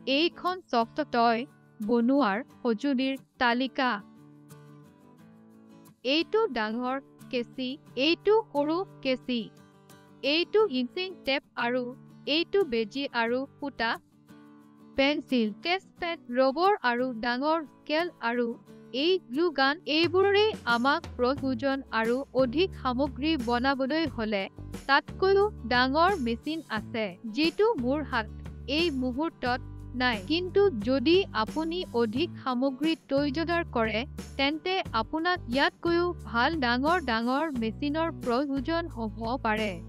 এইখন ছফ্টৱেৰ বনোৱাৰ সঁজুলিৰ তালিকা। এইটো ডাঙৰ কেঁচি, এইটো সৰু কেঁচি, এইটো ইঞ্চিং টেপ আৰু এইটো বেজী আৰু সূতা, পেন্সিল, স্কেচপেন, ৰবৰ আৰু ডাঙৰ স্কেল আৰু এই গ্লু গান। এইবোৰেই আমাক প্ৰয়োজন আৰু অধিক সামগ্ৰী বনাবলৈ হ'লে তাতকৈও ডাঙৰ মেচিন আছে যিটো মোৰ হাত এই মুহূৰ্তত নাই। কিন্তু যদি আপুনি অধিক সামগ্ৰী তৈয়াৰ কৰে তেন্তে আপোনাক ইয়াতকৈও ভাল ডাঙৰ মেচিনৰ প্ৰয়োজন হ'ব পাৰে।